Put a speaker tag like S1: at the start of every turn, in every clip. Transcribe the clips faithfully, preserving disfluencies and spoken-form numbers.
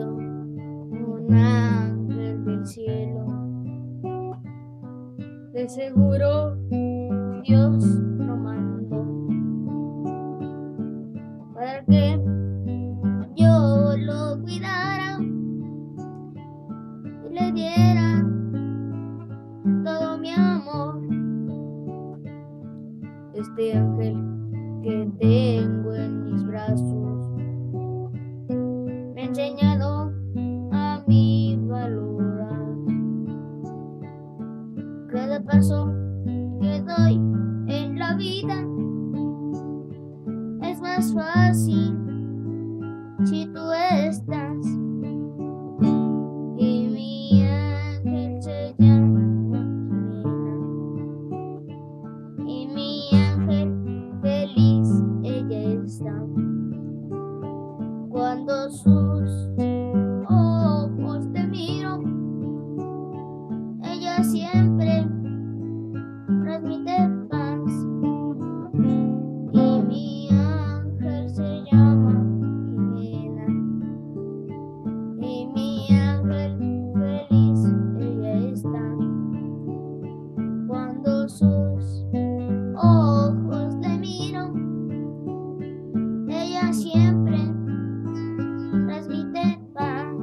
S1: sido un ángel del cielo. De seguro Dios lo mandó para que yo lo cuidara y le diera todo mi amor. Este ángel que tengo en mis brazos me ha enseñado a mí valorar cada paso que doy en la vida. Es más fácil si tú estás. Y mi ángel se llama Jimena, y mi ángel feliz ella está. Cuando sus ojos te miro, ella siempre transmite paz. Y mi ángel se llama Jimena, y mi ángel feliz ella está. Cuando sus ojos te miro, ella siempre transmite paz.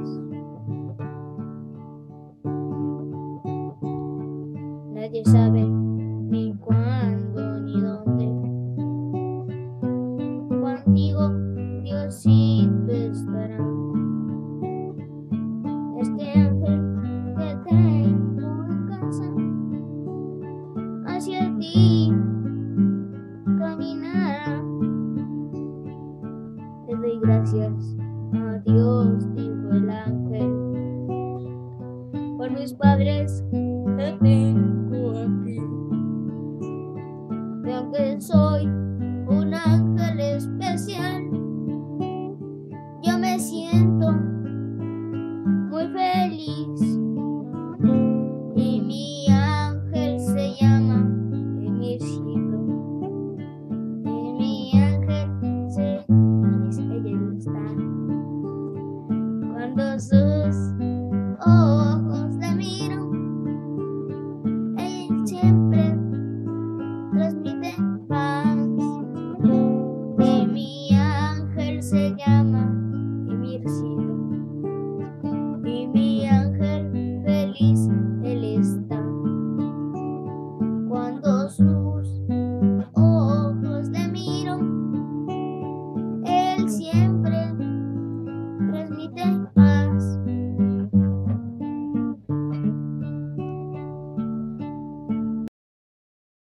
S1: Nadie sabe ni cuándo ni dónde. Contigo Diosito estará. Este ángel que tengo en casa hacia ti caminará. Te doy gracias a Dios, dijo el ángel, por mis padres que tengo aquí. Y aunque soy un ángel especial, yo me siento muy feliz. Y mi ángel se llama Emircito, y mi ángel se feliz ella está. Cuando sus ojos la miro, ella siempre transmite paz. Y mi ángel se llama Emircito, y mi ángel feliz él está. Cuando sus ojos le miro, él siempre transmite